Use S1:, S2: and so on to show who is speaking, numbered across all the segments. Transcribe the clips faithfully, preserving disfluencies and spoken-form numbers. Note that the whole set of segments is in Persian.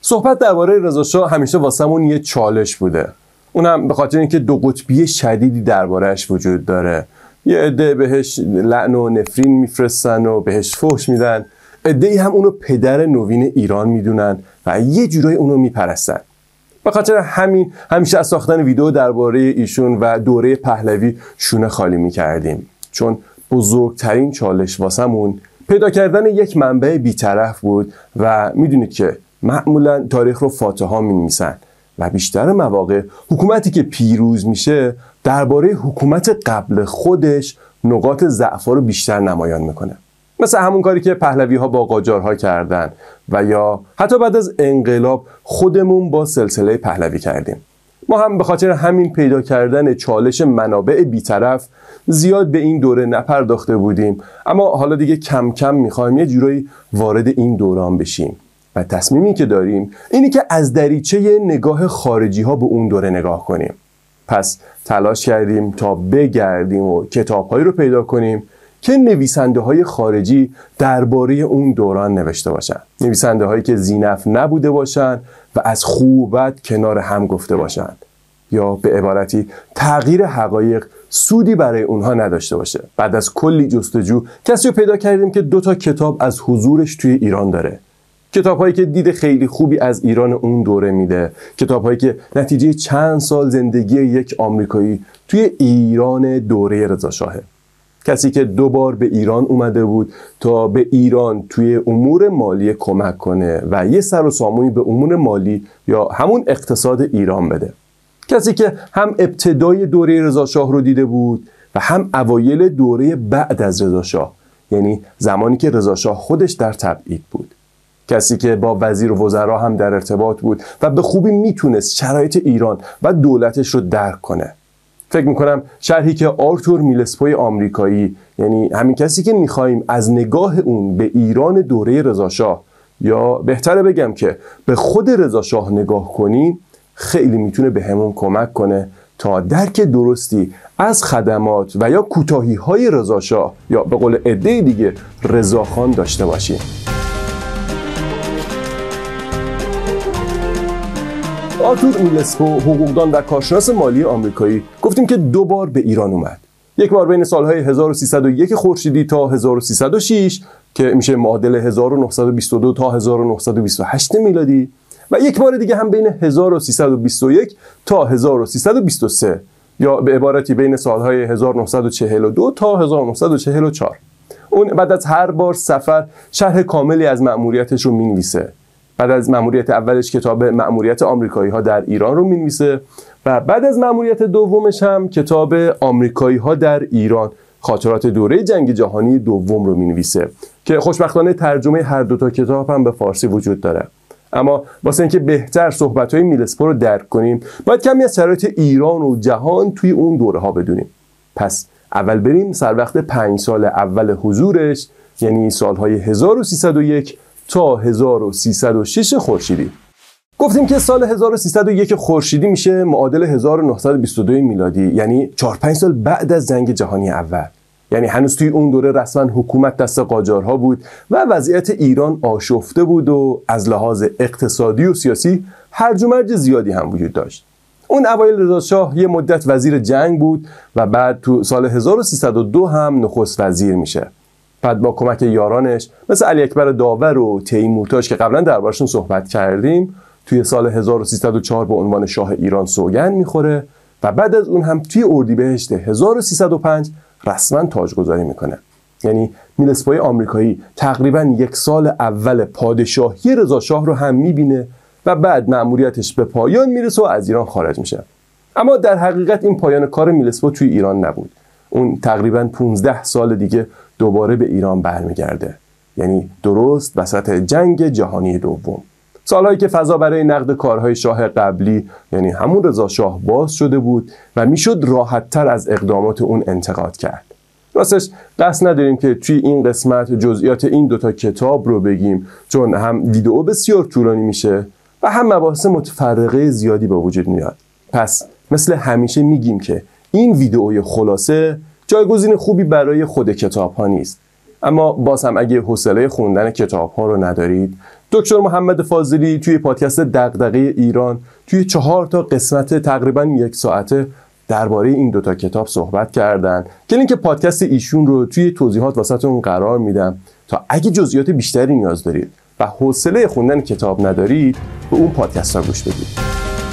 S1: صحبت درباره رضا شاه همیشه واسمون یه چالش بوده. اونم به خاطر اینکه دو قطبی شدیدی دربارهش وجود داره. یه عده بهش لعن و نفرین میفرستن و بهش فحش میدن، عده‌ای هم اونو پدر نوین ایران میدونن و یه جورایی اونو میپرستن. به خاطر همین همیشه از ساختن ویدیو درباره ایشون و دوره پهلوی شونه خالی میکردیم، چون بزرگترین چالش واسمون پیدا کردن یک منبع بی‌طرف بود و میدونید که معمولا تاریخ رو فاتحا می‌نویسن و بیشتر مواقع حکومتی که پیروز میشه درباره حکومت قبل خودش نقاط ضعف رو بیشتر نمایان میکنه، مثل همون کاری که پهلوی ها با قاجارها کردن و یا حتی بعد از انقلاب خودمون با سلسله پهلوی کردیم. ما هم به خاطر همین پیدا کردن چالش منابع بی‌طرف زیاد به این دوره نپرداخته بودیم، اما حالا دیگه کم کم میخوایم یه جورایی وارد این دوران بشیم و تصمیمی که داریم اینی که از دریچه نگاه خارجی ها به اون دوره نگاه کنیم. پس تلاش کردیم تا بگردیم و کتاب‌هایی رو پیدا کنیم که نویسنده های خارجی درباره اون دوران نوشته باشن، نویسنده هایی که ذی‌نفع نبوده باشن و از خوب و بد کنار هم گفته باشن، یا به عبارتی تغییر حقایق سودی برای اونها نداشته باشه. بعد از کلی جستجو کسی رو پیدا کردیم که دو تا کتاب از حضورش توی ایران داره، کتاب هایی که دید خیلی خوبی از ایران اون دوره میده، کتاب هایی که نتیجه چند سال زندگی یک آمریکایی توی ایران دوره رضا شاهه. کسی که دو بار به ایران اومده بود تا به ایران توی امور مالی کمک کنه و یه سر و سامونی به امور مالی یا همون اقتصاد ایران بده. کسی که هم ابتدای دوره رضا شاه رو دیده بود و هم اوایل دوره بعد از رضا شاه، یعنی زمانی که رضا شاه خودش در تبعید بود. کسی که با وزیر و وزرا هم در ارتباط بود و به خوبی میتونست شرایط ایران و دولتش رو درک کنه. فکر میکنم شرحی که آرتور میلسپوی آمریکایی، یعنی همین کسی که میخواییم از نگاه اون به ایران دوره رضا شاه، یا بهتره بگم که به خود رضا شاه نگاه کنیم، خیلی میتونه به همون کمک کنه تا درک درستی از خدمات و یا کوتاهی‌های رضا شاه یا به قول عده دیگه رضاخان داشته باشیم. آرتور میلسپو، حقوقدان و کارشناس مالی آمریکایی، گفتیم که دو بار به ایران اومد. یک بار بین سالهای هزار و سیصد و یک خورشیدی تا هزار و سیصد و شش که میشه معادل هزار و نهصد و بیست و دو تا هزار و نهصد و بیست و هشت میلادی، و یک بار دیگه هم بین هزار و سیصد و بیست و یک تا هزار و سیصد و بیست و سه، یا به عبارتی بین سالهای هزار و نهصد و چهل و دو تا هزار و نهصد و چهل و چهار. اون بعد از هر بار سفر شرح کاملی از مأموریتش رو مینویسه. بعد از مأموریت اولش کتاب مأموریت آمریکایی ها در ایران رو مینویسه و بعد از مأموریت دومش هم کتاب آمریکایی ها در ایران، خاطرات دوره جنگ جهانی دوم رو مینویسه که خوشبختانه ترجمه هر دو تا کتاب هم به فارسی وجود داره. اما واسه اینکه بهتر صحبت‌های میلسپو رو درک کنیم، باید کمی از شرایط ایران و جهان توی اون دوره ها بدونیم. پس اول بریم سر وقت پنج سال اول حضورش، یعنی سالهای هزار و سیصد و یک تا هزار و سیصد و شش خورشیدی. گفتیم که سال هزار و سیصد و یک خورشیدی میشه معادل هزار و نهصد و بیست و دو میلادی، یعنی چهار پنج سال بعد از جنگ جهانی اول. یعنی هنوز توی اون دوره رسما حکومت دست قاجارها بود و وضعیت ایران آشفته بود و از لحاظ اقتصادی و سیاسی هرج و مرج زیادی هم وجود داشت. اون اوایل رضا شاه یه مدت وزیر جنگ بود و بعد تو سال هزار و سیصد و دو هم نخست وزیر میشه. بعد با کمک یارانش مثل علی اکبر داور و تیمورتاش که قبلا دربارشون صحبت کردیم، توی سال هزار و سیصد و چهار به عنوان شاه ایران سوگند میخوره و بعد از اون هم توی اردیبهشت هزار و سیصد و پنج رسما تاجگذاری میکنه. یعنی میلسپوی آمریکایی تقریبا یک سال اول پادشاهی رضا شاه رو هم میبینه و بعد مأموریتش به پایان میرسه و از ایران خارج میشه. اما در حقیقت این پایان کار میلسپو توی ایران نبود. اون تقریبا پانزده سال دیگه دوباره به ایران برمیگرده، یعنی درست وسط جنگ جهانی دوم. سالهایی که فضا برای نقد کارهای شاه قبلی، یعنی همون رضا شاه، باز شده بود و میشد راحت‌تر از اقدامات اون انتقاد کرد. راستش قصد نداریم که توی این قسمت جزئیات این دوتا کتاب رو بگیم، چون هم ویدئو بسیار طولانی میشه و هم مباحث متفرقه زیادی به وجود میاد. پس مثل همیشه میگیم که این ویدئوی خلاصه جایگزین خوبی برای خود کتاب ها نیست. اما باز هم اگه حوصله خوندن کتاب ها رو ندارید، دکتر محمد فاضلی توی پادکست دغدغه ایران توی چهار تا قسمت تقریبا یک ساعته درباره این دوتا کتاب صحبت کردن که لینک پادکست ایشون رو توی توضیحات واسهتون قرار میدم تا اگه جزئیات بیشتری نیاز دارید و حوصله خوندن کتاب ندارید به اون پادکست ها گوش بدید.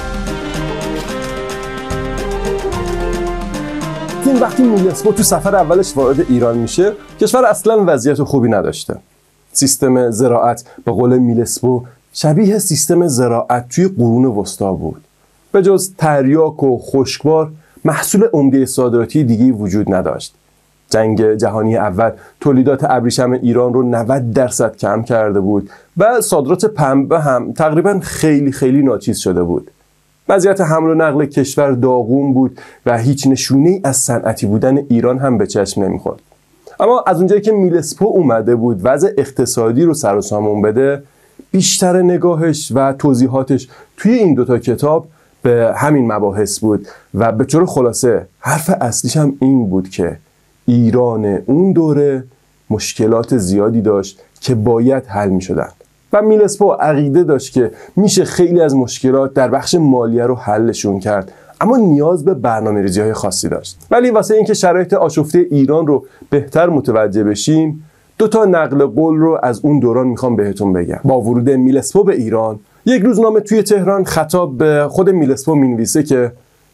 S1: این وقتی میلسپو تو سفر اولش وارد ایران میشه، کشور اصلا وضعیت خوبی نداشته. سیستم زراعت به قول میلسپو شبیه سیستم زراعت توی قرون وسطا بود. به جز تریاک و خشکبار محصول عمده صادراتی دیگه وجود نداشت. جنگ جهانی اول تولیدات ابریشم ایران رو نود درصد کم کرده بود و صادرات پنبه هم تقریبا خیلی خیلی ناچیز شده بود. وضعیت حمل و نقل کشور داغون بود و هیچ نشونه‌ای از صنعتی بودن ایران هم به چشم نمی‌خورد. اما از اونجایی که میلسپو اومده بود وضع اقتصادی رو سر و سامون بده، بیشتر نگاهش و توضیحاتش توی این دوتا کتاب به همین مباحث بود و به طور خلاصه حرف اصلیش هم این بود که ایران اون دوره مشکلات زیادی داشت که باید حل می شدن و میلسپو عقیده داشت که میشه خیلی از مشکلات در بخش مالیه رو حلشون کرد، اما نیاز به برنامه ریزی های خاصی داشت. ولی واسه اینکه شرایط آشفته ایران رو بهتر متوجه بشیم، دو تا نقل قول رو از اون دوران میخوام بهتون بگم. با ورود میلسپو به ایران، یک روزنامه توی تهران خطاب به خود میلسپو مینویسه که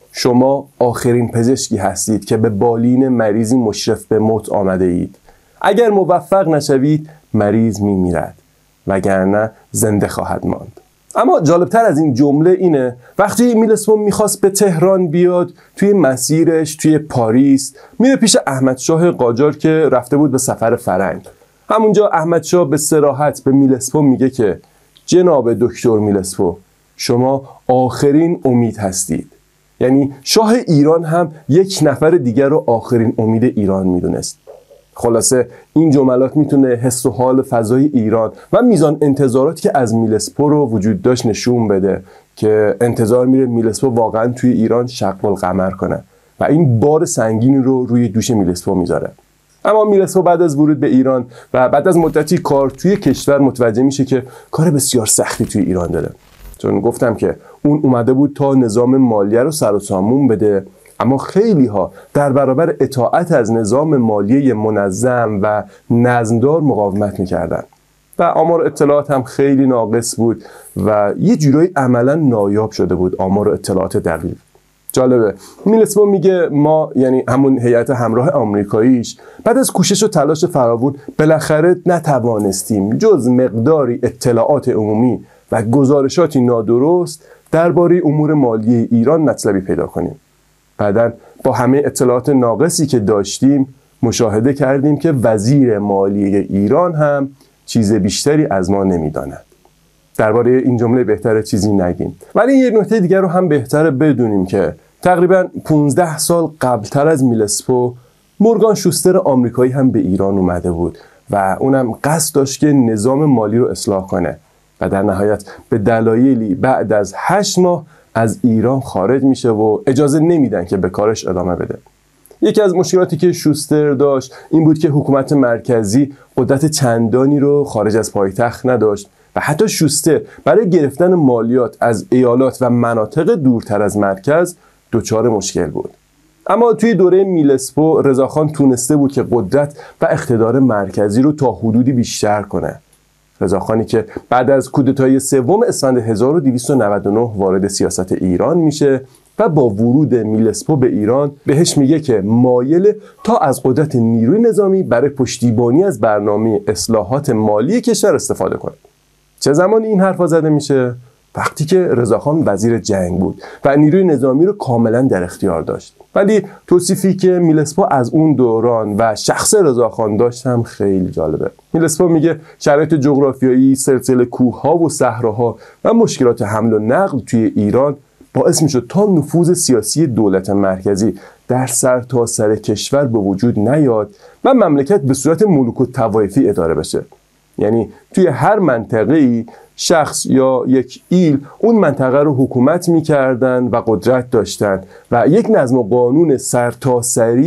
S1: شما آخرین پزشکی هستید که به بالین مریضی مشرف به موت آمده اید. اگر موفق نشوید مریض میمیرد وگرنه زنده خواهد ماند. اما جالبتر از این جمله اینه وقتی میلسپو میخواست به تهران بیاد، توی مسیرش توی پاریس میره پیش احمدشاه قاجار که رفته بود به سفر فرنگ. همونجا احمدشاه به صراحت به میلسپو میگه که جناب دکتر میلسپو، شما آخرین امید هستید. یعنی شاه ایران هم یک نفر دیگر رو آخرین امید ایران میدونست. خلاصه این جملات میتونه حس و حال فضای ایران و میزان انتظاراتی که از میلسپو رو وجود داشت نشون بده که انتظار میره میلسپو واقعا توی ایران شق القمر کنه و این بار سنگینی رو روی دوش میلسپو میذاره. اما میلسپو بعد از ورود به ایران و بعد از مدتی کار توی کشور متوجه میشه که کار بسیار سختی توی ایران داره، چون گفتم که اون اومده بود تا نظام مالیه رو سر و سامون بده، اما خیلی ها در برابر اطاعت از نظام مالیه منظم و نظمدار مقاومت میکردن و آمار اطلاعات هم خیلی ناقص بود و یه جورایی عملا نایاب شده بود آمار اطلاعات دقیق. جالبه میلسپو میگه ما، یعنی همون هیئت همراه آمریکاییش، بعد از کوشش و تلاش فراوون بالاخره نتوانستیم جز مقداری اطلاعات عمومی و گزارشاتی نادرست درباره امور مالی ایران مطلبی پیدا کنیم. بعدن با همه اطلاعات ناقصی که داشتیم مشاهده کردیم که وزیر مالی ایران هم چیز بیشتری از ما نمیداند. درباره این جمله بهتره چیزی نگیم، ولی یه نکته دیگر رو هم بهتره بدونیم که تقریبا پانزده سال قبلتر از میلسپو مورگان شوستر آمریکایی هم به ایران اومده بود و اونم قصد داشت که نظام مالی رو اصلاح کنه و در نهایت به دلایلی بعد از هشت ماه از ایران خارج میشه و اجازه نمیدن که به کارش ادامه بده. یکی از مشکلاتی که شوستر داشت این بود که حکومت مرکزی قدرت چندانی رو خارج از پایتخت نداشت و حتی شوستر برای گرفتن مالیات از ایالات و مناطق دورتر از مرکز دچار مشکل بود. اما توی دوره میلسپو رضاخان تونسته بود که قدرت و اقتدار مرکزی رو تا حدودی بیشتر کنه. رضاخانی که بعد از کودتای سوم اسفند هزار و دویست و نود و نه وارد سیاست ایران میشه و با ورود میلسپو به ایران بهش میگه که مایل تا از قدرت نیروی نظامی برای پشتیبانی از برنامه اصلاحات مالی کشور استفاده کنه. چه زمانی این حرفا زده میشه؟ وقتی که رضاخان وزیر جنگ بود و نیروی نظامی رو کاملا در اختیار داشت. ولی توصیفی که میلسپو از اون دوران و شخص رضاخان داشت هم خیلی جالبه. میلسپو میگه شرایط جغرافیایی، سلسله کوه‌ها و صحراها و مشکلات حمل و نقل توی ایران باعث میشد تا نفوذ سیاسی دولت مرکزی در سرتاسر کشور به وجود نیاد و مملکت به صورت ملوک و طوایفی اداره بشه. یعنی توی هر منطقه‌ای شخص یا یک ایل اون منطقه رو حکومت میکردن و قدرت داشتن و یک نظم و قانون سرتاسری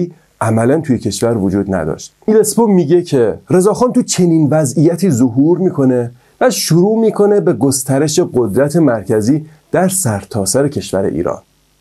S1: عملا توی کشور وجود نداشت. میلسپو میگه که رضاخان تو چنین وضعیتی ظهور میکنه و شروع میکنه به گسترش قدرت مرکزی در سرتاسر کشور ایران.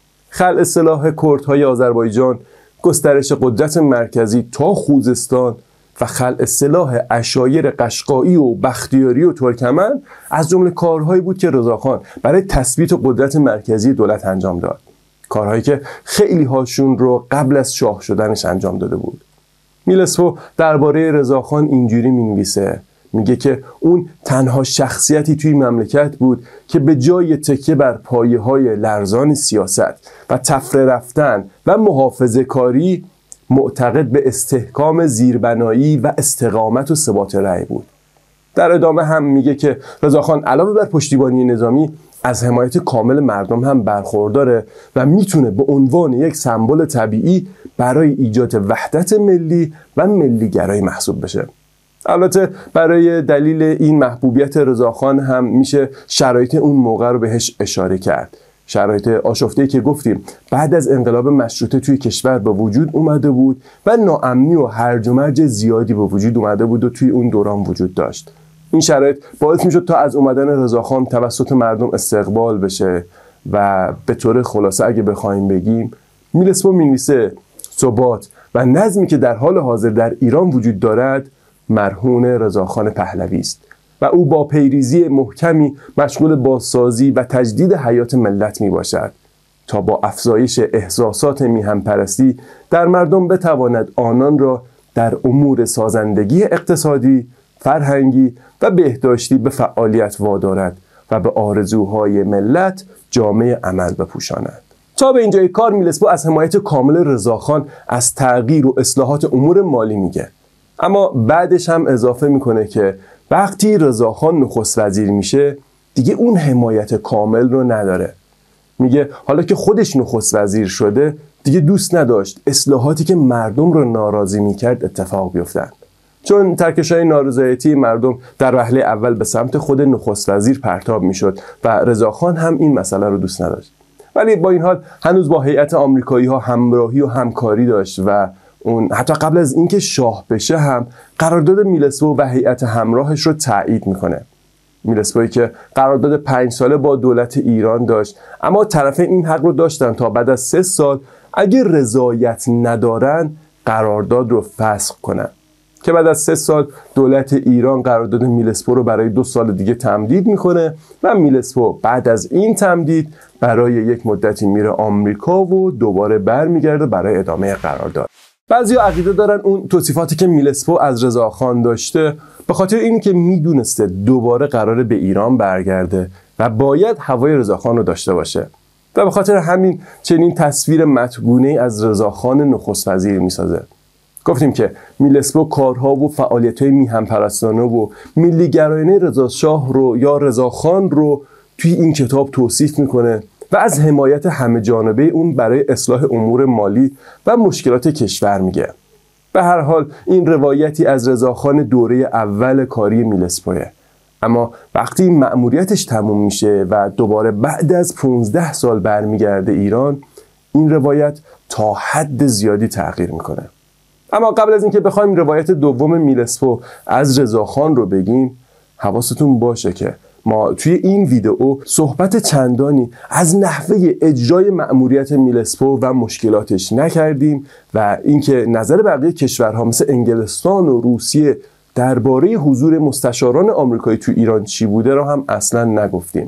S1: خلع سلاح کردهای آذربایجان، گسترش قدرت مرکزی تا خوزستان و خلع سلاح عشایر قشقایی و بختیاری و ترکمن از جمله کارهایی بود که رضاخان برای تثبیت قدرت مرکزی دولت انجام داد. کارهایی که خیلی هاشون رو قبل از شاه شدنش انجام داده بود. میلسپو درباره رضاخان اینجوری مینویسه، میگه که اون تنها شخصیتی توی مملکت بود که به جای تکیه بر پایه‌های لرزان سیاست و تفره رفتن و محافظه کاری معتقد به استحکام زیربنایی و استقامت و ثبات رأی بود. در ادامه هم میگه که رضاخان علاوه بر پشتیبانی نظامی از حمایت کامل مردم هم برخورداره و میتونه به عنوان یک سمبل طبیعی برای ایجاد وحدت ملی و ملیگرایی محسوب بشه. البته برای دلیل این محبوبیت رضاخان هم میشه شرایط اون موقع رو بهش اشاره کرد. شرایط آشفته‌ای که گفتیم بعد از انقلاب مشروطه توی کشور به وجود اومده بود و ناامنی و هرج و مرج زیادی به وجود اومده بود و توی اون دوران وجود داشت. این شرایط باعث میشد تا از اومدن رضاخان توسط مردم استقبال بشه و به طور خلاصه اگه بخوایم بگیم میلسپو مینویسه ثبات و نظمی که در حال حاضر در ایران وجود دارد مرهون رضاخان پهلوی است و او با پیریزی محکمی مشغول بازسازی و تجدید حیات ملت می باشد تا با افزایش احساسات میهن‌پرستی در مردم بتواند آنان را در امور سازندگی اقتصادی، فرهنگی و بهداشتی به فعالیت وادارد و به آرزوهای ملت جامه عمل بپوشاند. تا به اینجای کار میلسپو از حمایت کامل رضاخان از تغییر و اصلاحات امور مالی میگه، اما بعدش هم اضافه میکنه که وقتی رضاخان نخست وزیر میشه دیگه اون حمایت کامل رو نداره. میگه حالا که خودش نخست وزیر شده دیگه دوست نداشت اصلاحاتی که مردم رو ناراضی میکرد اتفاق بیفتن، چون ترکش‌های نارضایتی مردم در وهله اول به سمت خود نخست وزیر پرتاب میشد و رضاخان هم این مسئله رو دوست نداشت. ولی با این حال هنوز با هیئت آمریکایی ها همراهی و همکاری داشت و اون حتی قبل از اینکه شاه بشه هم قرارداد میلسپو و هیئت همراهش رو تایید میکنه. میلسپویی که قرارداد پنج ساله با دولت ایران داشت، اما طرفین این حق رو داشتن تا بعد از سه سال اگه رضایت ندارن قرارداد رو فسخ کنن، که بعد از سه سال دولت ایران قرارداد میلسپو رو برای دو سال دیگه تمدید میکنه و میلسپو بعد از این تمدید برای یک مدتی میره آمریکا و دوباره برمیگرده برای ادامه قرارداد. بعضیا عقیده دارن اون توصیفاتی که میلسپو از رضاخان داشته به خاطر این که میدونسته دوباره قراره به ایران برگرده و باید هوای رضاخان رو داشته باشه و به خاطر همین چنین تصویر متگونه‌ای از رضاخان نخست وزیر میسازه. گفتیم که میلسپو کارها و فعالیت‌های میهن‌پرستانه و ملی‌گرایانه رضاشاه رو یا رضاخان رو توی این کتاب توصیف میکنه و از حمایت همه جانبه اون برای اصلاح امور مالی و مشکلات کشور میگه. به هر حال این روایتی از رضاخان دوره اول کاری میلسپوه، اما وقتی مأموریتش تموم میشه و دوباره بعد از پانزده سال برمیگرده ایران، این روایت تا حد زیادی تغییر میکنه. اما قبل از اینکه بخوایم روایت دوم میلسپو از رضاخان رو بگیم، حواستون باشه که ما توی این ویدئو صحبت چندانی از نحوه اجرای مأموریت میلسپو و مشکلاتش نکردیم و اینکه نظر بقیه کشورها مثل انگلستان و روسیه درباره حضور مستشاران آمریکایی تو ایران چی بوده را هم اصلا نگفتیم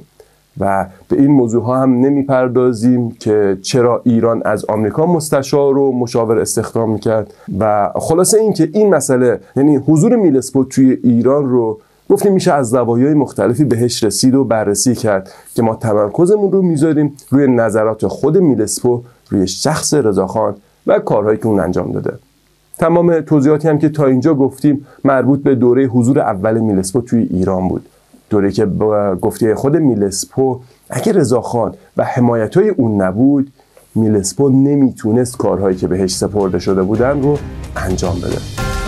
S1: و به این موضوع ها هم نمیپردازیم که چرا ایران از آمریکا مستشار و مشاور استخدام میکرد و خلاصه این که این مسئله، یعنی حضور میلسپو توی ایران رو گفتیم میشه از زوایای مختلفی بهش رسید و بررسی کرد که ما تمرکزمون رو میذاریم روی نظرات خود میلسپو روی شخص رضاخان و کارهایی که اون انجام داده. تمام توضیحاتی هم که تا اینجا گفتیم مربوط به دوره حضور اول میلسپو توی ایران بود، دوره که با گفته خود میلسپو اگه رضاخان و حمایتای اون نبود میلسپو نمیتونست کارهایی که بهش سپرده شده بودن رو انجام بده.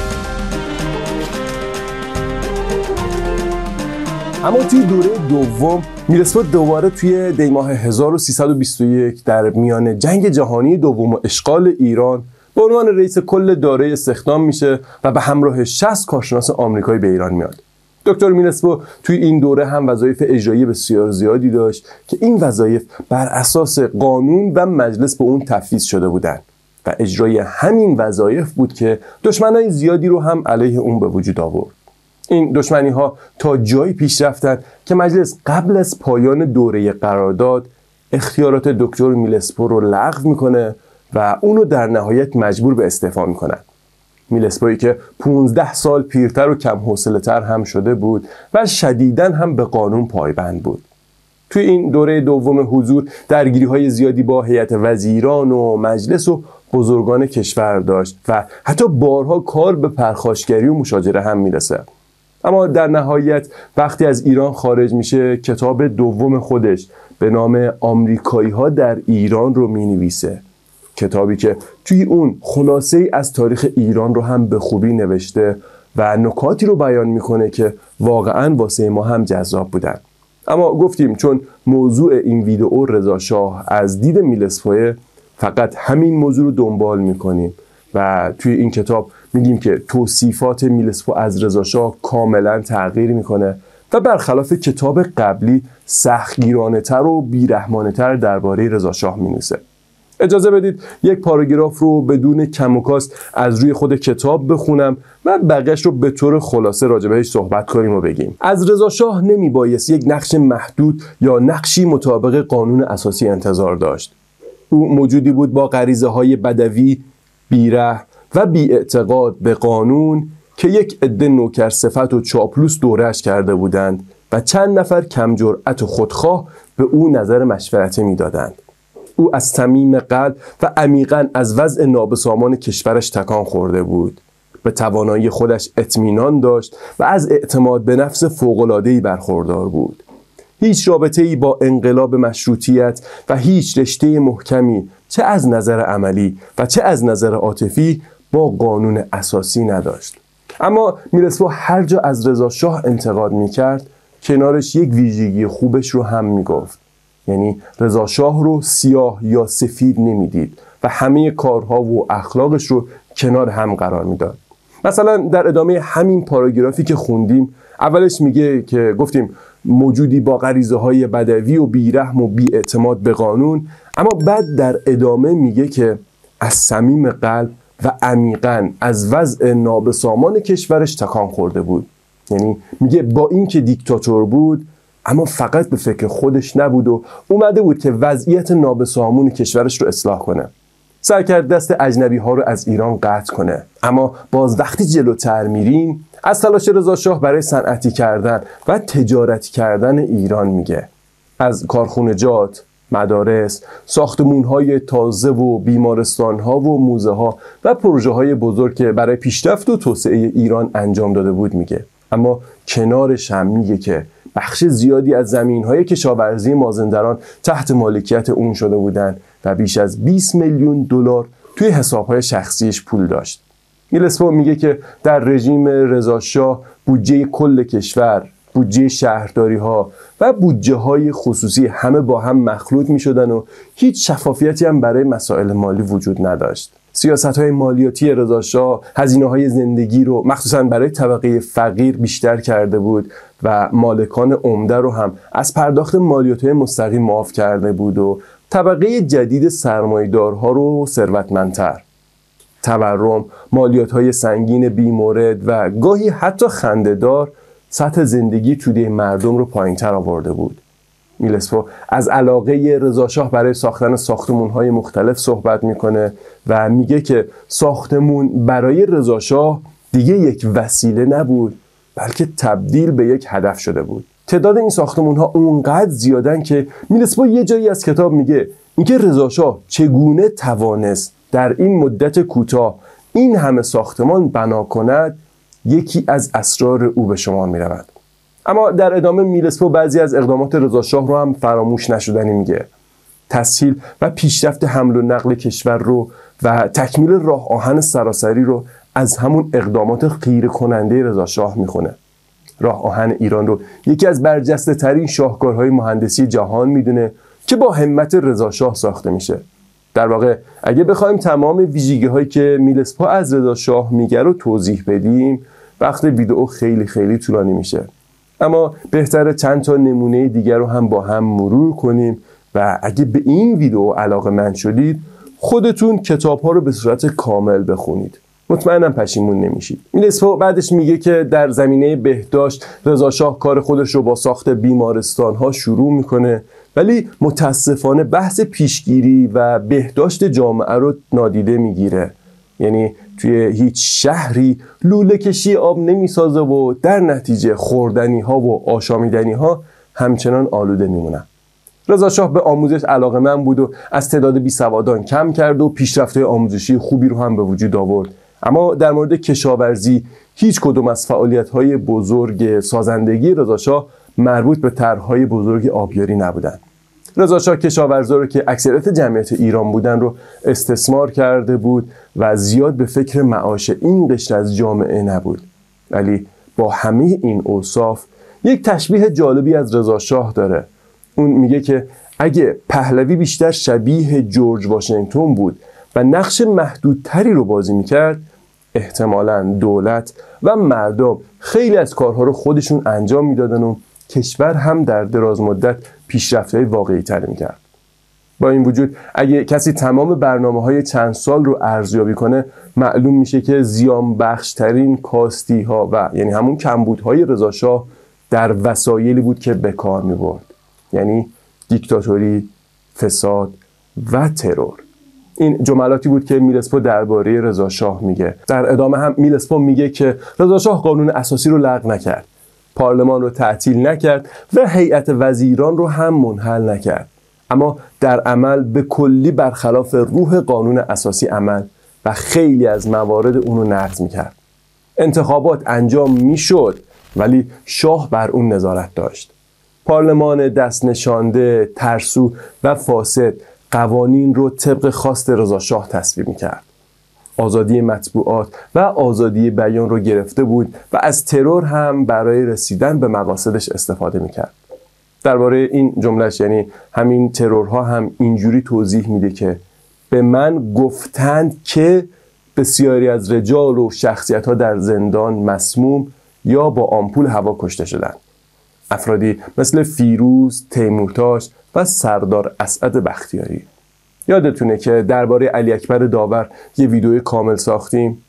S1: اما توی دوره دوم میلسپو دوباره توی دی ماه هزار و سیصد و بیست و یک در میان جنگ جهانی دوم و اشغال ایران به عنوان رئیس کل دارایی استخدام میشه و به همراه شصت کارشناس آمریکایی به ایران میاد. دکتر میلسپو توی این دوره هم وظایف اجرایی بسیار زیادی داشت که این وظایف بر اساس قانون و مجلس به اون تفویض شده بودند و اجرای همین وظایف بود که دشمنای زیادی رو هم علیه اون به وجود آورد. این دشمنی ها تا جایی پیش رفتن که مجلس قبل از پایان دوره قرارداد اختیارات دکتر میلسپو رو لغو میکنه و اونو در نهایت مجبور به استعفا میکنن. میلسپویی که پونزده سال پیرتر و کم حوصله تر هم شده بود و شدیداً هم به قانون پایبند بود. توی این دوره دوم حضور درگیری های زیادی با هیئت وزیران و مجلس و بزرگان کشور داشت و حتی بارها کار به پرخاشگری و مشاجره هم میرسه. اما در نهایت وقتی از ایران خارج میشه کتاب دوم خودش به نام آمریکایی ها در ایران رو مینویسه. کتابی که توی اون خلاصه ای از تاریخ ایران رو هم به خوبی نوشته و نکاتی رو بیان میکنه که واقعا واسه ما هم جذاب بودن. اما گفتیم چون موضوع این ویدئو رضا شاه از دید میلسپو، فقط همین موضوع رو دنبال میکنیم و توی این کتاب میگیم که توصیفات میلسپو از رضا شاه کاملا تغییر میکنه و برخلاف کتاب قبلی سختگیرانه تر و بیرحمانه تر درباره رضا شاه مینویسه. اجازه بدید یک پاراگراف رو بدون کم و کاست از روی خود کتاب بخونم و بقیه‌اش رو به طور خلاصه راجع بهش صحبت کنیم و بگیم. از رضا شاه نمی بایست یک نقش محدود یا نقشی مطابق قانون اساسی انتظار داشت. او موجودی بود با غریزه های بدوی، بیره و بی‌اعتقاد به قانون که یک عده نوکر صفت و چاپلوس دورش کرده بودند و چند نفر کم جرأت و خودخواه به او نظر مشورتی میدادند. او از صمیم قلب و عمیقاً از وضع نابسامان کشورش تکان خورده بود. به توانایی خودش اطمینان داشت و از اعتماد به نفس فوق‌العاده‌ای برخوردار بود. هیچ رابطه‌ای با انقلاب مشروطیت و هیچ رشته محکمی چه از نظر عملی و چه از نظر عاطفی با قانون اساسی نداشت. اما میلسپو هر جا از رضا شاه انتقاد میکرد کنارش یک ویژگی خوبش رو هم میگفت. یعنی رضا شاه رو سیاه یا سفید نمیدید و همه کارها و اخلاقش رو کنار هم قرار میداد. مثلا در ادامه همین پاراگرافی که خوندیم اولش میگه که گفتیم موجودی با غریزه های بدوی و بیرحم و بی‌اعتماد به قانون، اما بعد در ادامه میگه که از صمیم قلب و عمیقاً از وضع نابسامان کشورش تکان خورده بود. یعنی میگه با این که دیکتاتور بود اما فقط به فکر خودش نبود و اومده بود که وضعیت نابسامان کشورش رو اصلاح کنه. سعی کرد دست اجنبی ها رو از ایران قطع کنه. اما باز وقتی جلوتر میریم از تلاش رضا شاه برای صنعتی کردن و تجارتی کردن ایران میگه. از کارخونجات، مدارس، ساختمون‌های تازه و بیمارستان‌ها و موزه‌ها و پروژه‌های بزرگ که برای پیشرفت و توسعه ایران انجام داده بود میگه. اما کنارش هم میگه که بخش زیادی از زمین‌های کشاورزی مازندران تحت مالکیت اون شده بودند و بیش از بیست میلیون دلار توی حساب‌های شخصیش پول داشت. میلسپو میگه که در رژیم رضا شاه بودجه کل کشور، بودجه شهرداری‌ها و بودجه‌های خصوصی همه با هم مخلوط می‌شدن و هیچ شفافیتی هم برای مسائل مالی وجود نداشت. سیاست‌های مالیاتی رضا شاه هزینه‌های زندگی رو مخصوصاً برای طبقه فقیر بیشتر کرده بود و مالکان عمده رو هم از پرداخت مالیات‌های مستقیم معاف کرده بود و طبقه جدید سرمایه‌دارها رو ثروتمندتر. تورم، مالیات‌های سنگین بی‌مورد و گاهی حتی خنده‌دار سطح زندگی توده مردم رو پایین‌تر آورده بود. میلسپو از علاقه رضا شاه برای ساختن ساختمان‌های مختلف صحبت میکنه و میگه که ساختمون برای رضا شاه دیگه یک وسیله نبود بلکه تبدیل به یک هدف شده بود. تعداد این ساختمان‌ها اونقدر زیادن که میلسپو یه جایی از کتاب میگه اینکه رضا شاه چگونه توانست در این مدت کوتاه این همه ساختمان بنا کند یکی از اسرار او به شمار میرود. اما در ادامه میلسپو بعضی از اقدامات رضا شاه رو هم فراموش نشدنی میگه. تسهیل و پیشرفت حمل و نقل کشور رو و تکمیل راه آهن سراسری رو از همون اقدامات خیره کننده رضا شاه میخونه. راه آهن ایران رو یکی از برجسته ترین شاهکارهای مهندسی جهان میدونه که با همت رضا شاه ساخته میشه. در واقع اگه بخوایم تمام ویژگی هایی که میلسپو از رضا شاه میگه رو توضیح بدیم وقت ویدئو خیلی خیلی طولانی میشه، اما بهتره چند تا نمونه دیگر رو هم با هم مرور کنیم و اگه به این ویدئو علاقه‌مند شدید خودتون کتاب ها رو به صورت کامل بخونید، مطمئنم پشیمون نمیشید. میلسپو بعدش میگه که در زمینه بهداشت رضا شاه کار خودش رو با ساخت بیمارستان ها شروع میکنه، ولی متاسفانه بحث پیشگیری و بهداشت جامعه رو نادیده میگیره. یعنی توی هیچ شهری لوله کشی آب نمیسازه و در نتیجه خوردنی ها و آشامیدنی ها همچنان آلوده میمونن. رضا شاه به آموزش علاقه‌مند بود و از تعداد بیسوادان کم کرد و پیشرفت‌های آموزشی خوبی رو هم به وجود آورد، اما در مورد کشاورزی هیچ کدوم از فعالیت‌های بزرگ سازندگی رضا شاه مربوط به طرح‌های بزرگ آبیاری نبودند. رضا شاه کشاورزا رو که اکثریت جمعیت ایران بودن رو استثمار کرده بود و زیاد به فکر معاش این قشر از جامعه نبود. ولی با همه این اوصاف یک تشبیه جالبی از رضا شاه داره. اون میگه که اگه پهلوی بیشتر شبیه جورج واشنگتن بود و نقش محدودتری رو بازی میکرد، احتمالاً دولت و مردم خیلی از کارها رو خودشون انجام میدادن و کشور هم در دراز مدت پیشرفت‌های واقعی تر میکرد. با این وجود اگه کسی تمام برنامه‌های چند سال رو ارزیابی کنه معلوم میشه که زیان بخشترین کاستی‌ها و یعنی همون کمبودهای رضا شاه در وسایلی بود که به کار میبرد، یعنی دیکتاتوری، فساد و ترور. این جملاتی بود که میلسپو درباره رضا شاه میگه. در ادامه هم میلسپو میگه که رضا شاه قانون اساسی رو لغو نکرد، پارلمان رو تعطیل نکرد و هیئت وزیران رو هم منحل نکرد، اما در عمل به کلی برخلاف روح قانون اساسی عمل و خیلی از موارد اون رو نقض میکرد. انتخابات انجام میشد ولی شاه بر اون نظارت داشت. پارلمان دست نشانده، ترسو و فاسد قوانین رو طبق خواست رضا شاه تصویب میکرد. آزادی مطبوعات و آزادی بیان رو گرفته بود و از ترور هم برای رسیدن به مقاصدش استفاده میکرد. درباره این جملهش یعنی همین ترورها هم اینجوری توضیح میده که به من گفتند که بسیاری از رجال و شخصیت ها در زندان مسموم یا با آمپول هوا کشته شدند. افرادی مثل فیروز، تیمورتاش و سردار اسعد بختیاری. یادتونه که درباره علی اکبر داور یه ویدیو کامل ساختیم؟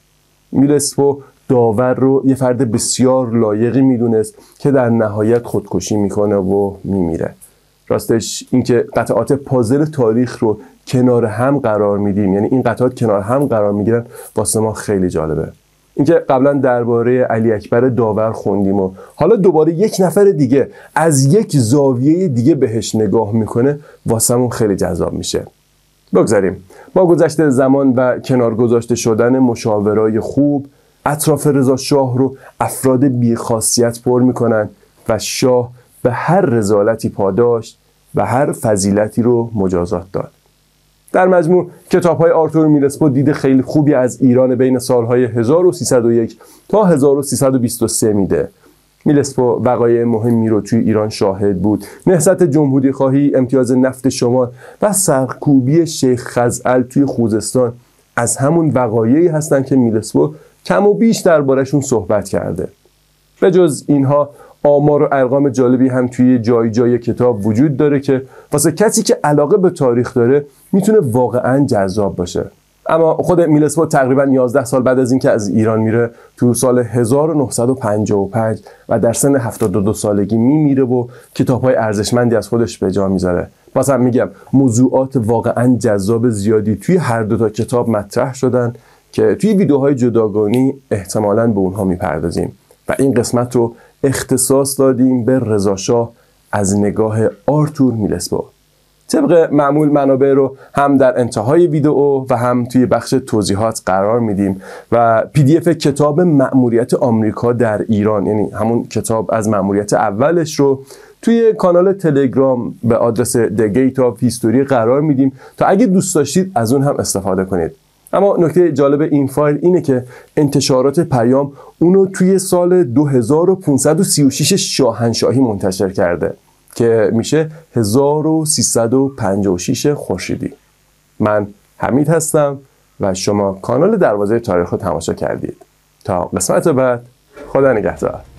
S1: میلسپو داور رو یه فرد بسیار لایقی میدونست که در نهایت خودکشی میکنه و میمیره. راستش اینکه قطعات پازل تاریخ رو کنار هم قرار میدیم، یعنی این قطعات کنار هم قرار میگیرن، واسه ما خیلی جالبه. اینکه قبلا درباره علی اکبر داور خوندیم و حالا دوباره یک نفر دیگه از یک زاویه دیگه بهش نگاه میکنه واسمون خیلی جذاب میشه. بگذاریم با گذشت زمان و کنار گذاشته شدن مشاورای خوب، اطراف رضا شاه رو افراد بی‌خاصیت پر میکنن و شاه به هر رذالتی پاداش و هر فضیلتی رو مجازات داد. در مجموع کتاب‌های آرتور میلسپو دید خیلی خوبی از ایران بین سالهای هزار و سیصد و یک تا هزار و سیصد و بیست و سه میده. میلسپو وقایع مهمی رو توی ایران شاهد بود. نهضت جمهوری خواهی، امتیاز نفت شمال و سرکوبی شیخ خزعل توی خوزستان از همون وقایعی هستن که میلسپو کم و بیش دربارشون صحبت کرده. به جز اینها آمار و ارقام جالبی هم توی جای جای کتاب وجود داره که واسه کسی که علاقه به تاریخ داره میتونه واقعا جذاب باشه. اما خود میلسپو تقریبا یازده سال بعد از اینکه از ایران میره تو سال هزار و نهصد و پنجاه و پنج و در سن هفتاد و دو سالگی میمیره و کتاب‌های ارزشمندی از خودش به جا میذاره. بازم میگم موضوعات واقعا جذاب زیادی توی هر دو تا کتاب مطرح شدن که توی ویدیوهای جداگانه احتمالاً به اونها میپردازیم و این قسمت رو اختصاص دادیم به رضا شاه از نگاه آرتور میلسپو. طبق معمول منابع رو هم در انتهای ویدیو و هم توی بخش توضیحات قرار میدیم و پی دی اف کتاب مأموریت آمریکا در ایران، یعنی همون کتاب از مأموریت اولش رو توی کانال تلگرام به آدرس The Gate of History قرار میدیم تا اگه دوست داشتید از اون هم استفاده کنید. اما نکته جالب این فایل اینه که انتشارات پیام اونو توی سال دو هزار و پانصد و سی و شش شاهنشاهی منتشر کرده که میشه هزار و سیصد و پنجاه و شش خورشیدی. من حمید هستم و شما کانال دروازه تاریخ رو تماشا کردید. تا قسمت بعد، خدا نگهدار.